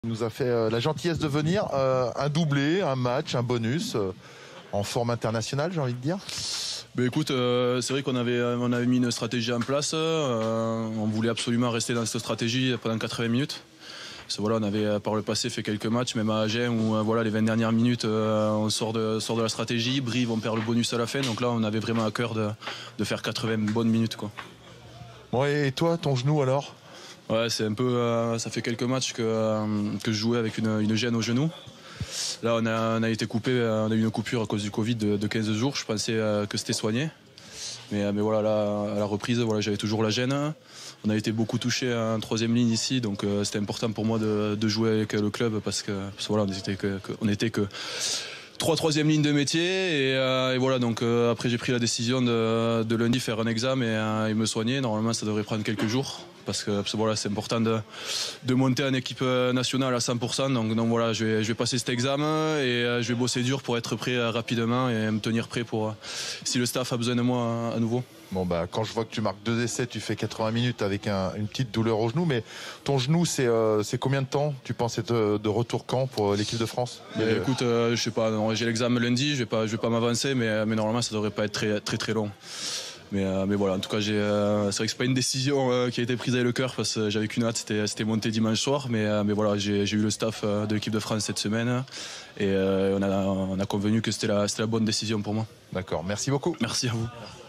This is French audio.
Il nous a fait la gentillesse de venir, un doublé, un match, un bonus, en forme internationale, j'ai envie de dire. Ben écoute, c'est vrai qu'on avait mis une stratégie en place. On voulait absolument rester dans cette stratégie pendant 80 minutes. Parce que, voilà, on avait par le passé fait quelques matchs, même à Agen, où voilà, les 20 dernières minutes, on sort de la stratégie. Brive, on perd le bonus à la fin. Donc là, on avait vraiment à cœur de faire 80 bonnes minutes, quoi. Bon, et toi, ton genou alors? Ouais, c'est un peu. Ça fait quelques matchs que je jouais avec une gêne au genou. Là, on a été coupé, on a eu une coupure à cause du Covid de 15 jours. Je pensais que c'était soigné. Mais voilà, là, à la reprise, voilà, j'avais toujours la gêne. On a été beaucoup touché en troisième ligne ici, donc c'était important pour moi de jouer avec le club parce que voilà, on était que trois troisième lignes de métier et voilà, donc après j'ai pris la décision de lundi faire un examen et me soigner. Normalement ça devrait prendre quelques jours parce que voilà, c'est important de monter en équipe nationale à 100%. Donc voilà, je vais passer cet examen et je vais bosser dur pour être prêt rapidement et me tenir prêt pour si le staff a besoin de moi à nouveau. Bon, bah, quand je vois que tu marques 2 essais, tu fais 80 minutes avec une petite douleur au genou, mais ton genou, c'est combien de temps tu penses être de retour quand pour l'équipe de France? Écoute, je sais pas, j'ai l'examen lundi, je vais pas m'avancer, mais normalement ça devrait pas être très long. Mais voilà, en tout cas, c'est vrai que c'est pas une décision qui a été prise avec le cœur parce que j'avais qu'une hâte, c'était monter dimanche soir. Mais voilà, j'ai eu le staff de l'équipe de France cette semaine et on a convenu que c'était la bonne décision pour moi. D'accord, merci beaucoup. Merci à vous.